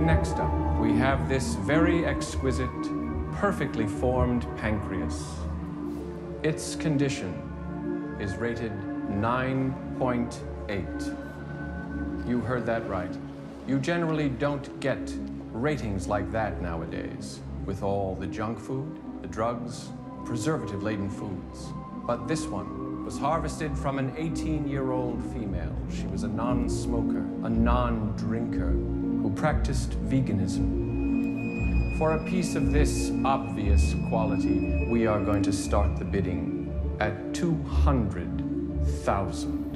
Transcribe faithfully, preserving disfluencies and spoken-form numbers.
Next up, we have this very exquisite, perfectly formed pancreas. Its condition is rated nine point eight. You heard that right. You generally don't get ratings like that nowadays, with all the junk food, the drugs, preservative-laden foods. But this one was harvested from an eighteen-year-old female. She was a non-smoker, a non-drinker, who practiced veganism. For a piece of this obvious quality, we are going to start the bidding at two hundred thousand.